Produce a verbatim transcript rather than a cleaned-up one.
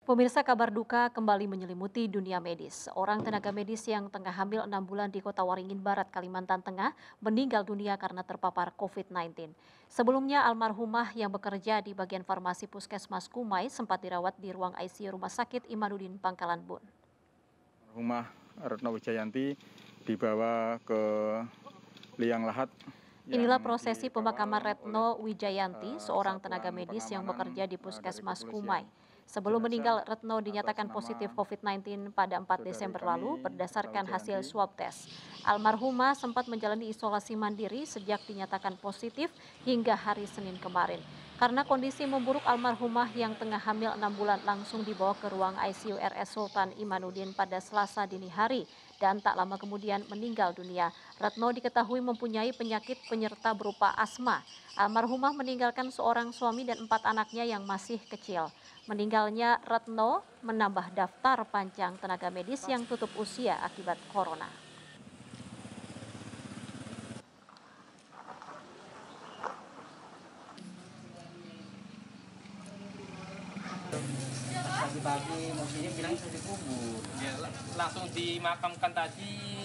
Pemirsa, kabar duka kembali menyelimuti dunia medis. Seorang tenaga medis yang tengah hamil enam bulan di Kota Waringin Barat, Kalimantan Tengah, meninggal dunia karena terpapar covid sembilan belas. Sebelumnya, almarhumah yang bekerja di bagian farmasi Puskesmas Kumai sempat dirawat di ruang I C U Rumah Sakit Imanuddin Pangkalan Bun. Almarhumah Retno Wijayanti dibawa ke liang lahat. Inilah prosesi pemakaman Retno Wijayanti, seorang tenaga medis yang bekerja di Puskesmas Kumai. Sebelum meninggal, Retno dinyatakan positif covid sembilan belas pada empat Desember lalu berdasarkan hasil swab tes. Almarhumah sempat menjalani isolasi mandiri sejak dinyatakan positif hingga hari Senin kemarin. Karena kondisi memburuk, almarhumah yang tengah hamil enam bulan langsung dibawa ke ruang I C U R S Sultan Imanuddin pada Selasa dini hari dan tak lama kemudian meninggal dunia. Retno diketahui mempunyai penyakit penyerta berupa asma. Almarhumah meninggalkan seorang suami dan empat anaknya yang masih kecil. Meninggalnya Retno menambah daftar panjang tenaga medis yang tutup usia akibat corona. Pagi-pagi musimnya bilang sudah dikubur. Ya, langsung dimakamkan tadi